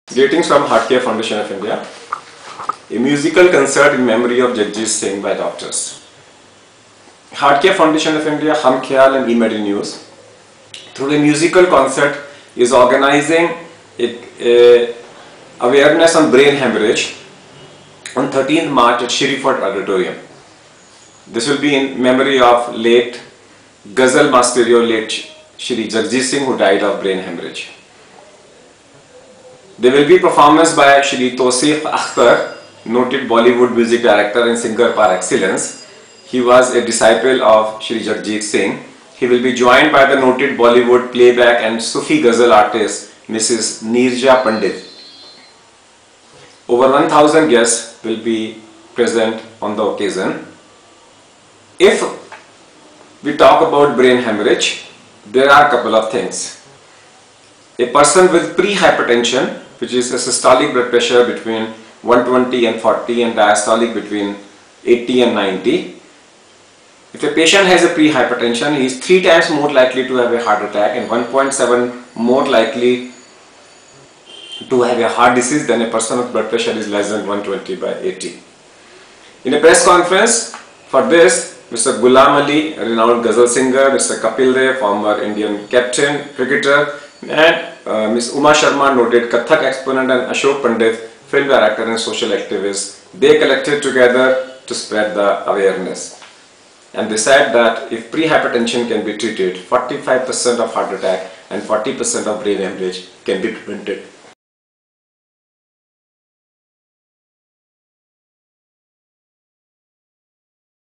Greetings from Heart Care Foundation of India. A musical concert in memory of Jagjit Singh by doctors. Heart Care Foundation of India, Hum Khayal and eMedi News, through a musical concert, is organizing a awareness on brain hemorrhage on 13th March at Shri Auditorium. This will be in memory of late Ghazal Masterio, late Shri Jagjit Singh, who died of brain hemorrhage. There will be performance by Shri Akhtar, noted Bollywood music director and singer par excellence. He was a disciple of Shri Jagjit Singh. He will be joined by the noted Bollywood playback and Sufi Ghazal artist Mrs. Neerja Pandit. Over 1000 guests will be present on the occasion. If we talk about brain hemorrhage, there are a couple of things. A person with pre-hypertension, which is a systolic blood pressure between 120 and 40 and diastolic between 80 and 90. If a patient has a pre-hypertension, he is 3 times more likely to have a heart attack and 1.7 more likely to have a heart disease than a person with blood pressure is less than 120/80. In a press conference for this, Mr. Ghulam Ali, a renowned Ghazal singer, Mr. Kapil Dev, former Indian captain, cricketer, and Ms. Uma Sharma, noted Kathak exponent, and Ashok Pandit, film director and social activist, they collected together to spread the awareness. And they said that if pre-hypertension can be treated, 45% of heart attack and 40% of brain hemorrhage can be prevented.